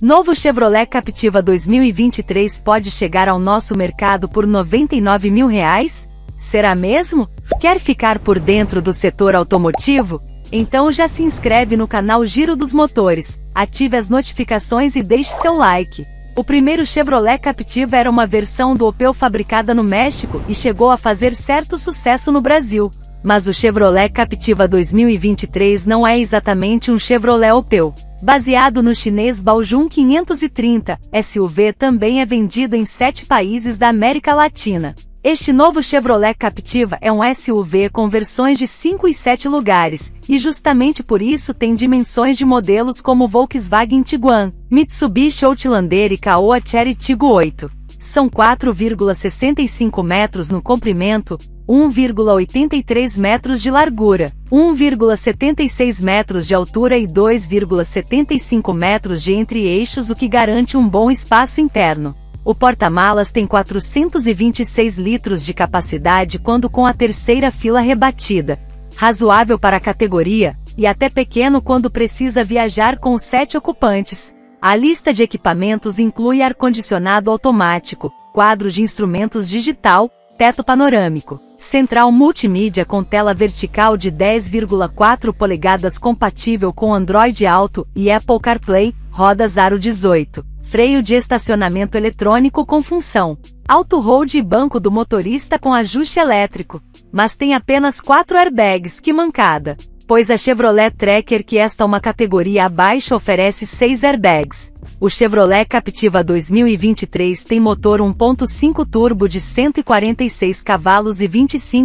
Novo Chevrolet Captiva 2023 pode chegar ao nosso mercado por R$ 99 mil? Será mesmo? Quer ficar por dentro do setor automotivo? Então já se inscreve no canal Giro dos Motores, ative as notificações e deixe seu like. O primeiro Chevrolet Captiva era uma versão do Opel fabricada no México e chegou a fazer certo sucesso no Brasil. Mas o Chevrolet Captiva 2023 não é exatamente um Chevrolet Opel. Baseado no chinês Baojun 530, SUV também é vendido em 7 países da América Latina. Este novo Chevrolet Captiva é um SUV com versões de 5 e 7 lugares, e justamente por isso tem dimensões de modelos como Volkswagen Tiguan, Mitsubishi Outlander e Caoa Chery Tiggo 8. São 4,65 metros no comprimento, 1,83 metros de largura, 1,76 metros de altura e 2,75 metros de entre-eixos, o que garante um bom espaço interno. O porta-malas tem 426 litros de capacidade quando com a terceira fila rebatida. Razoável para a categoria, e até pequeno quando precisa viajar com 7 ocupantes. A lista de equipamentos inclui ar-condicionado automático, quadro de instrumentos digital, teto panorâmico, central multimídia com tela vertical de 10,4 polegadas compatível com Android Auto e Apple CarPlay, rodas aro 18, freio de estacionamento eletrônico com função auto-hold e banco do motorista com ajuste elétrico. Mas tem apenas 4 airbags, que mancada! Pois a Chevrolet Tracker, que esta uma categoria abaixo, oferece 6 airbags. O Chevrolet Captiva 2023 tem motor 1.5 turbo de 146 cavalos e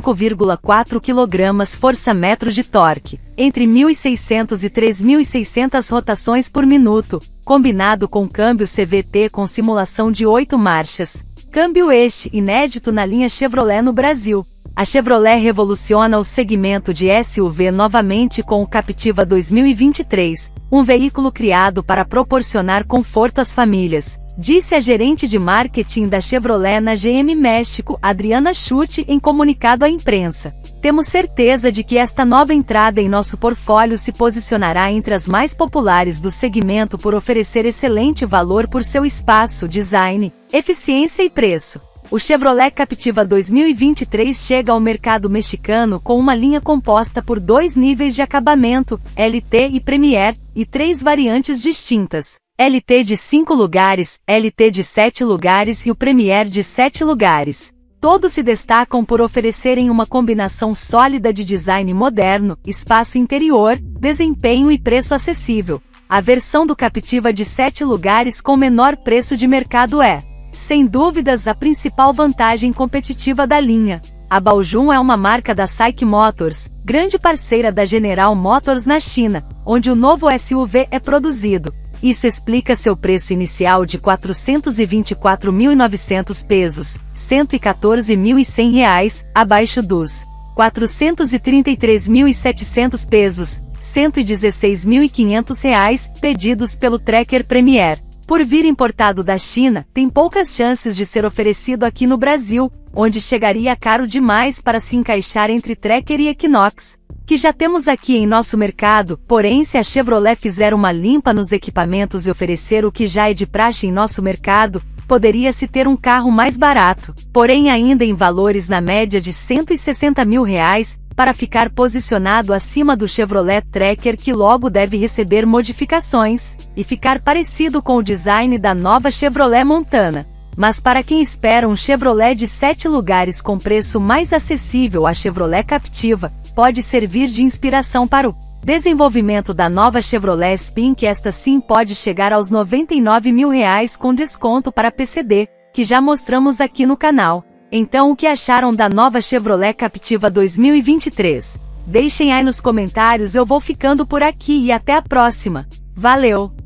25,4 kg força-metro de torque, entre 1.600 e 3.600 rotações por minuto, combinado com câmbio CVT com simulação de 8 marchas. Câmbio este, inédito na linha Chevrolet no Brasil. A Chevrolet revoluciona o segmento de SUV novamente com o Captiva 2023, um veículo criado para proporcionar conforto às famílias, disse a gerente de marketing da Chevrolet na GM México, Adriana Schutte, em comunicado à imprensa. Temos certeza de que esta nova entrada em nosso portfólio se posicionará entre as mais populares do segmento por oferecer excelente valor por seu espaço, design, eficiência e preço. O Chevrolet Captiva 2023 chega ao mercado mexicano com uma linha composta por 2 níveis de acabamento, LT e Premier, e 3 variantes distintas: LT de 5 lugares, LT de 7 lugares e o Premier de 7 lugares. Todos se destacam por oferecerem uma combinação sólida de design moderno, espaço interior, desempenho e preço acessível. A versão do Captiva de 7 lugares com menor preço de mercado é, sem dúvidas, a principal vantagem competitiva da linha. A Baojun é uma marca da SAIC Motors, grande parceira da General Motors na China, onde o novo SUV é produzido. Isso explica seu preço inicial de R$ 424.900 pesos, R$ 114.100, abaixo dos R$ 433.700 pesos, R$ 116.500 pedidos pelo Tracker Premier. Por vir importado da China, tem poucas chances de ser oferecido aqui no Brasil, onde chegaria caro demais para se encaixar entre Tracker e Equinox, que já temos aqui em nosso mercado. Porém, se a Chevrolet fizer uma limpa nos equipamentos e oferecer o que já é de praxe em nosso mercado, poderia-se ter um carro mais barato, porém ainda em valores na média de R$ 160 mil, para ficar posicionado acima do Chevrolet Tracker, que logo deve receber modificações e ficar parecido com o design da nova Chevrolet Montana. Mas para quem espera um Chevrolet de 7 lugares com preço mais acessível, a Chevrolet Captiva pode servir de inspiração para o desenvolvimento da nova Chevrolet Spin, que esta sim pode chegar aos R$ 99 mil com desconto para PCD, que já mostramos aqui no canal. Então, o que acharam da nova Chevrolet Captiva 2023? Deixem aí nos comentários. Eu vou ficando por aqui e até a próxima. Valeu!